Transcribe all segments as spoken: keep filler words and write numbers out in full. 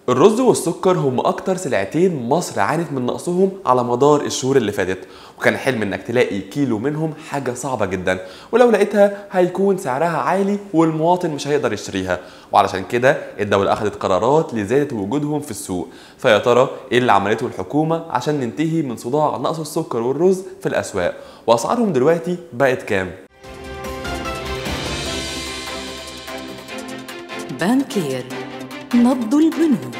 الرز والسكر هم أكتر سلعتين مصر عانت من نقصهم على مدار الشهور اللي فاتت، وكان حلم إنك تلاقي كيلو منهم حاجة صعبة جدا، ولو لقيتها هيكون سعرها عالي والمواطن مش هيقدر يشتريها، وعلشان كده الدولة أخذت قرارات لزيادة وجودهم في السوق. فيا ترى إيه اللي عملته الحكومة عشان ننتهي من صداع نقص السكر والرز في الأسواق؟ وأسعارهم دلوقتي بقت كام؟ بانكير، نبض البنوك.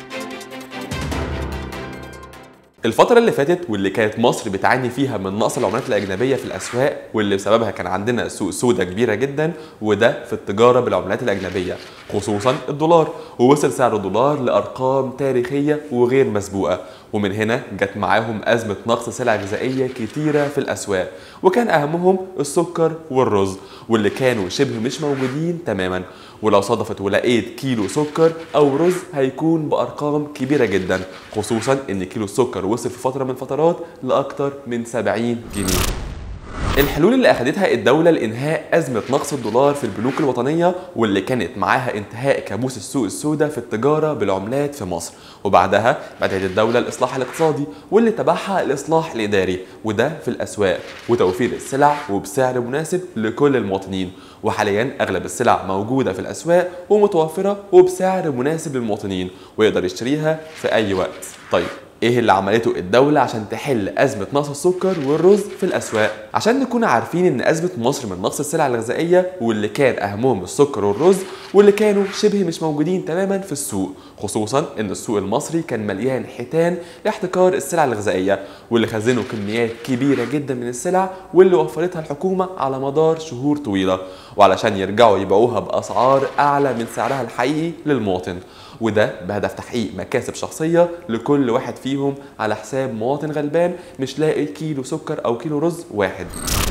الفترة اللي فاتت واللي كانت مصر بتعاني فيها من نقص العملات الأجنبية في الأسواق، واللي بسببها كان عندنا سوق سودة كبيرة جدا، وده في التجارة بالعملات الأجنبية خصوصا الدولار، ووصل سعر الدولار لأرقام تاريخية وغير مسبوقة. ومن هنا جت معاهم أزمة نقص سلع غذائية كتيرة في الأسواق، وكان أهمهم السكر والرز، واللي كانوا شبه مش موجودين تماما. ولو صدفت ولقيت كيلو سكر أو رز هيكون بأرقام كبيرة جدا، خصوصا إن كيلو السكر وصل في فترة من الفترات لأكتر من سبعين جنيه. الحلول اللي اخدتها الدولة لإنهاء أزمة نقص الدولار في البنوك الوطنية، واللي كانت معاها انتهاء كابوس السوق السوداء في التجارة بالعملات في مصر، وبعدها بدأت الدولة الإصلاح الاقتصادي واللي تبعها الإصلاح الإداري، وده في الأسواق وتوفير السلع وبسعر مناسب لكل المواطنين. وحاليا أغلب السلع موجودة في الأسواق ومتوفرة وبسعر مناسب للمواطنين ويقدر يشتريها في أي وقت. طيب ايه اللي عملته الدولة عشان تحل أزمة نقص السكر والرز في الأسواق؟ عشان نكون عارفين إن أزمة مصر من نقص السلع الغذائية، واللي كان أهمهم السكر والرز، واللي كانوا شبه مش موجودين تماما في السوق، خصوصا إن السوق المصري كان مليان حيتان لاحتكار السلع الغذائية، واللي خزنوا كميات كبيرة جدا من السلع واللي وفرتها الحكومة على مدار شهور طويلة، وعلشان يرجعوا يبيعوها بأسعار أعلى من سعرها الحقيقي للمواطن، وده بهدف تحقيق مكاسب شخصية لكل واحد فيهم على حساب مواطن غلبان مش لاقي كيلو سكر أو كيلو رز واحد.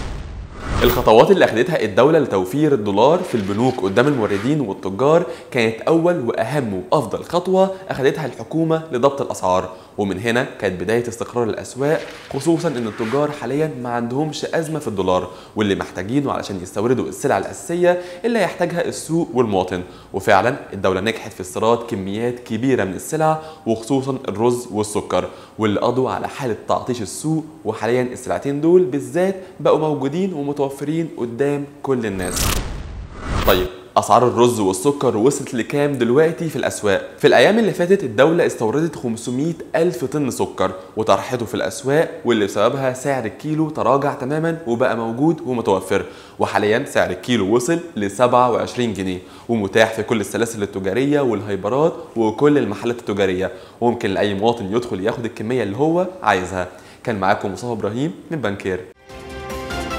الخطوات اللي أخدتها الدولة لتوفير الدولار في البنوك قدام الموردين والتجار كانت أول وأهم وأفضل خطوة أخدتها الحكومة لضبط الأسعار، ومن هنا كانت بداية استقرار الأسواق، خصوصا إن التجار حاليا ما عندهمش أزمة في الدولار واللي محتاجينه علشان يستوردوا السلع الأساسية اللي هيحتاجها السوق والمواطن. وفعلا الدولة نجحت في استيراد كميات كبيرة من السلع وخصوصا الرز والسكر، واللي قضوا على حالة تعطيش السوق، وحاليا السلعتين دول بالذات بقوا موجودين ومتوفرين قدام كل الناس. طيب أسعار الرز والسكر وصلت لكام دلوقتي في الأسواق؟ في الأيام اللي فاتت الدولة استوردت خمسمائة ألف طن سكر وطرحته في الأسواق، واللي بسببها سعر الكيلو تراجع تماما وبقى موجود ومتوفر، وحاليا سعر الكيلو وصل ل سبعة وعشرين جنيه، ومتاح في كل السلاسل التجارية والهايبرات وكل المحلات التجارية، وممكن لأي مواطن يدخل ياخد الكمية اللي هو عايزها. كان معاكم مصطفى إبراهيم من بانكير.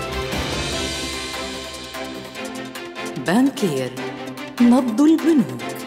بانكير، نبض البنوك.